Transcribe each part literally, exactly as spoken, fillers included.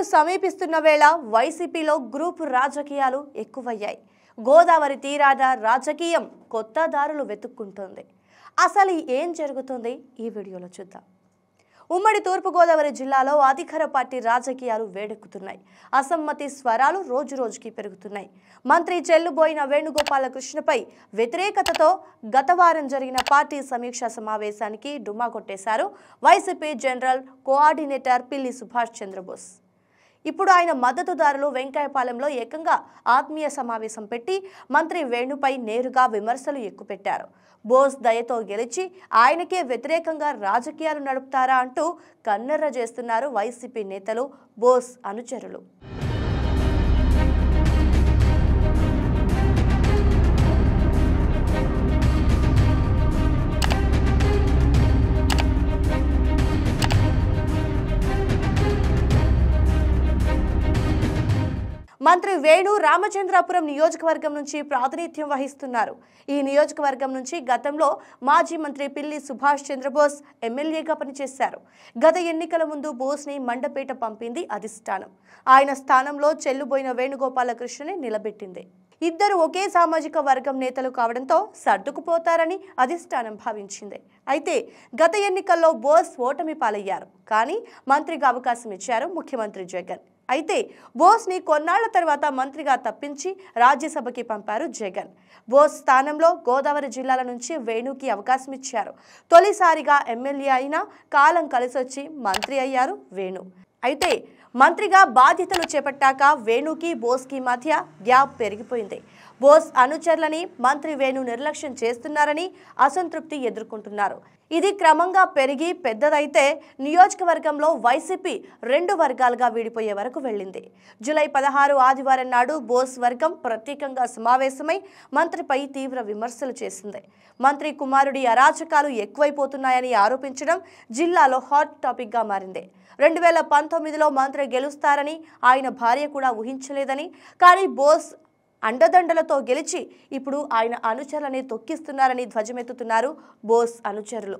సమీపిస్తున్న వేళ వైసీపీలో గ్రూప్ రాజకీయాలు ఎక్కువయ్యాయి. గోదావరి తీరాన రాజకీయం కొత్త దారులు వెతుక్కుంటోంది. అసలు ఏం జరుగుతుంది ఈ వీడియోలో చూద్దాం. ఉమ్మడి తూర్పు గోదావరి జిల్లాలో అధికార పార్టీ రాజకీయాలు వేడెక్కుతున్నాయి. అసమ్మతి స్వరాలు రోజు రోజుకి పెరుగుతున్నాయి. మంత్రి చెల్లుబోయిన వేణుగోపాలకృష్ణపై వ్యతిరేకతతో గత వారం జరిగిన పార్టీ సమీక్షా సమావేశానికి డుమ్మా కొట్టేశారు YCP general coordinator Pilli Subhash Chandrabose. ఇప్పుడు ఆయన మద్దతుదారులు వెంకయ్యపాలెంలో ఏకంగా ఆత్మీయ సమావేశం పెట్టి మంత్రి వేణుపై నేరుగా విమర్శలు ఎక్కుపెట్టారు. బోస్ దయతో గెలిచి ఆయనకే వ్యతిరేకంగా రాజకీయాలు నడుపుతారా అంటూ కన్నెర్ర చేస్తున్నారు వైసీపీ నేతలు, బోస్ అనుచరులు. మంత్రి వేణు రామచంద్రాపురం నియోజకవర్గం నుంచి ప్రాతినిధ్యం వహిస్తున్నారు. ఈ నియోజకవర్గం నుంచి గతంలో మాజీ మంత్రి పిల్లి సుభాష్ చంద్రబోస్ ఎమ్మెల్యేగా పనిచేశారు. గత ఎన్నికల ముందు బోస్ని మండపేట పంపింది అధిష్టానం. ఆయన స్థానంలో చెల్లుబోయిన వేణుగోపాలకృష్ణని నిలబెట్టింది. ఇద్దరు ఒకే సామాజిక వర్గం నేతలు కావడంతో సర్దుకుపోతారని అధిష్టానం భావించింది. అయితే గత ఎన్నికల్లో బోస్ ఓటమి పాలయ్యారు. కానీ మంత్రిగా అవకాశం ఇచ్చారు ముఖ్యమంత్రి జగన్. అయితే బోస్ని కొన్నాళ్ల తర్వాత మంత్రిగా తప్పించి రాజ్యసభకి పంపారు జగన్. బోస్ స్థానంలో గోదావరి జిల్లాల నుంచి వేణుకి అవకాశం ఇచ్చారు. తొలిసారిగా ఎమ్మెల్యే అయినా కాలం కలిసొచ్చి మంత్రి అయ్యారు వేణు. అయితే మంత్రిగా బాధ్యతలు చేపట్టాక వేణుకి బోస్కి మధ్య గ్యాప్ పెరిగిపోయింది. బోస్ అనుచరులని మంత్రి వేణు నిర్లక్ష్యం చేస్తున్నారని అసంతృప్తి ఎదుర్కొంటున్నారు. ఇది క్రమంగా పెరిగి పెద్దదైతే నియోజకవర్గంలో వైసీపీ రెండు వర్గాలుగా విడిపోయే వరకు వెళ్ళింది. జూలై పదహారు ఆదివారం నాడు బోస్ వర్గం ప్రత్యేకంగా సమావేశమై మంత్రిపై తీవ్ర విమర్శలు చేసింది. మంత్రి కుమారుడి అరాచకాలు ఎక్కువైపోతున్నాయని ఆరోపించడం జిల్లాలో హాట్ టాపిక్ గా మారింది. రెండు వేల పంతొమ్మిదిలో మంత్రి గెలుస్తారని ఆయన భార్య కూడా ఊహించలేదని, కానీ బోస్ అండదండలతో గెలిచి ఇప్పుడు ఆయన అనుచరులని తొక్కిస్తున్నారని ధ్వజమెత్తుతున్నారు బోస్ అనుచరులు.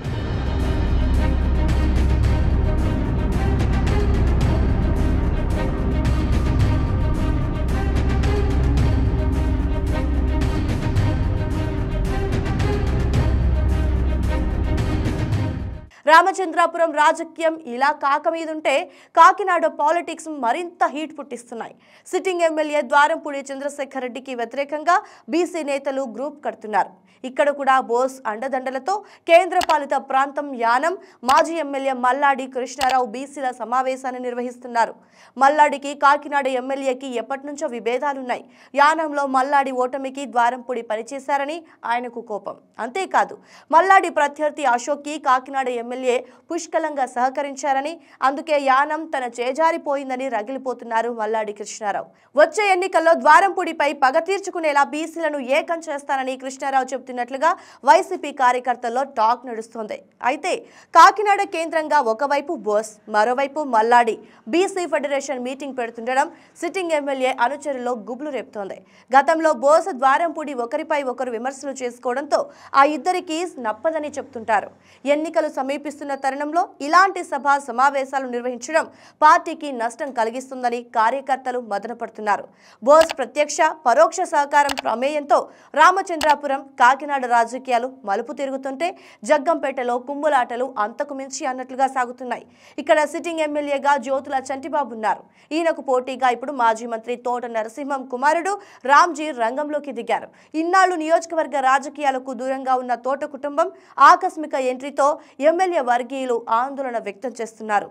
రామచంద్రాపురం రాజకీయం ఇలా కాక మీదుంటే కాకినాడ పాలిటిక్స్ మరింత హీట్ పుట్టిస్తున్నాయి. సిట్టింగ్ ఎమ్మెల్యే ద్వారంపూడి చంద్రశేఖర్ రెడ్డికి వ్యతిరేకంగా బీసీ నేతలు గ్రూప్ కడుతున్నారు. ఇక్కడ కూడా బోస్ అండదండలతో కేంద్ర పాలిత ప్రాంతం యానం మాజీ ఎమ్మెల్యే మల్లాడి కృష్ణారావు బీసీల సమావేశాన్ని నిర్వహిస్తున్నారు. మల్లాడికి కాకినాడ ఎమ్మెల్యేకి ఎప్పటి నుంచో విభేదాలున్నాయి. యానంలో మల్లాడి ఓటమికి ద్వారంపూడి పనిచేశారని ఆయనకు కోపం. అంతేకాదు మల్లాడి ప్రత్యర్థి అశోక్కి కాకినాడ ఎమ్మెల్యే పుష్కలంగా సహకరించారని, అందుకే యానం తన చేజారిపోయిందని రగిలిపోతున్నారు మల్లాడి కృష్ణారావు. వచ్చే ఎన్నికల్లో ద్వారంపూడిపై పగ తీర్చుకునేలా బీసీలను ఏకం చేస్తానని కృష్ణారావు చెబుతున్నట్లుగా వైసీపీ కార్యకర్తల్లో టాక్ నడుస్తోంది. అయితే కాకినాడ కేంద్రంగా ఒకవైపు బోస్, మరోవైపు మల్లాడి బీసీ ఫెడరేషన్ మీటింగ్ పెడుతుండడం సిట్టింగ్ ఎమ్మెల్యే అనుచరుల్లో గుబులు రేపుతోంది. గతంలో బోస్ ద్వారంపూడి ఒకరిపై ఒకరు విమర్శలు చేసుకోవడంతో ఆ ఇద్దరికి నప్పదని చెబుతుంటారు. ఎన్నికలు సమీపిస్తున్న తరుణంలో ఇలాంటి సభా సమావేశాలు నిర్వహించడం పార్టీకి నష్టం కలిగిస్తుందని కార్యకర్తలు మదనపడుతున్నారు. బోస్ ప్రత్యక్ష పరోక్ష సహకారం ప్రమేయంతో రామచంద్రాపురం కాకినాడ రాజకీయాలు మలుపు తిరుగుతుంటే జగ్గంపేటలో కుమ్ములాటలు అంతకు మించి అన్నట్లుగా సాగుతున్నాయి. ఇక్కడ సిట్టింగ్ ఎమ్మెల్యేగా జ్యోతుల చంటిబాబు ఉన్నారు. ఈయనకు పోటీగా ఇప్పుడు మాజీ మంత్రి తోట నరసింహం కుమారుడు రామ్జీ రంగంలోకి దిగారు. ఇన్నాళ్లు నియోజకవర్గ రాజకీయాలకు దూరంగా ఉన్న తోట కుటుంబం ఆకస్మిక ఎంట్రీతో ఎమ్మెల్యే వర్గీయులు ఆందోళన వ్యక్తం చేస్తున్నారు.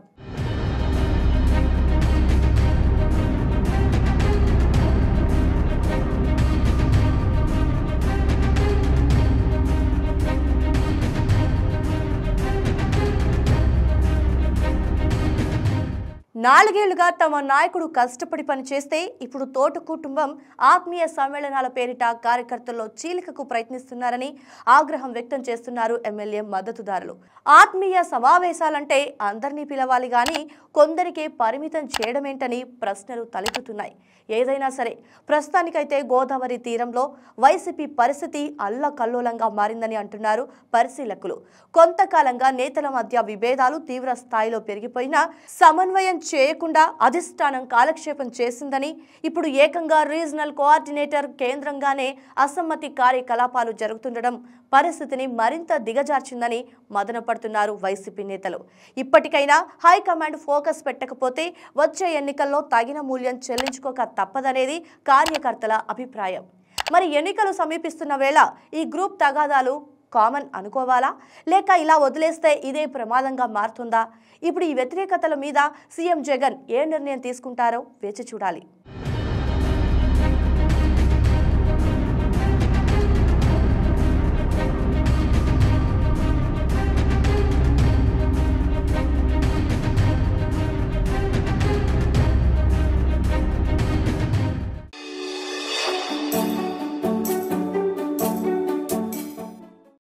నాలుగేళ్లుగా తమ నాయకుడు కష్టపడి పనిచేస్తే ఇప్పుడు తోట కుటుంబం ఆత్మీయ సమ్మేళనాల పేరిట కార్యకర్తల్లో చీలికకు ప్రయత్నిస్తున్నారని ఆగ్రహం వ్యక్తం చేస్తున్నారు ఎమ్మెల్యే మద్దతుదారులు. ఆత్మీయ సమావేశాలంటే అందరినీ పిలవాలి గాని కొందరికే పరిమితం చేయడమేంటని ప్రశ్నలు తలెత్తుతున్నాయి. ఏదైనా సరే ప్రస్తుతానికైతే గోదావరి తీరంలో వైసీపీ పరిస్థితి అల్లకల్లోలంగా మారిందని అంటున్నారు పరిశీలకులు. కొంతకాలంగా నేతల మధ్య విభేదాలు తీవ్ర స్థాయిలో పెరిగిపోయినా సమన్వయం చేయకుండా అధిష్టానం కాలక్షేపం చేసిందని, ఇప్పుడు ఏకంగా రీజనల్ కోఆర్డినేటర్ కేంద్రంగానే అసమ్మతి కార్యకలాపాలు జరుగుతుండడం పరిస్థితిని మరింత దిగజార్చిందని మదనపడుతున్నారు వైసీపీ నేతలు. ఇప్పటికైనా హైకమాండ్ ఫోకస్ పెట్టకపోతే వచ్చే ఎన్నికల్లో తగిన మూల్యం చెల్లించుకోక తప్పదనేది కార్యకర్తల అభిప్రాయం. మరి ఎన్నికలు సమీపిస్తున్న వేళ ఈ గ్రూప్ తగాదాలు కామన్ అనుకోవాలా, లేక ఇలా వదిలేస్తే ఇదే ప్రమాదంగా మారుతుందా? ఇప్పుడు ఈ వ్యతిరేకతల మీద సీఎం జగన్ ఏ నిర్ణయం తీసుకుంటారో వేచి చూడాలి.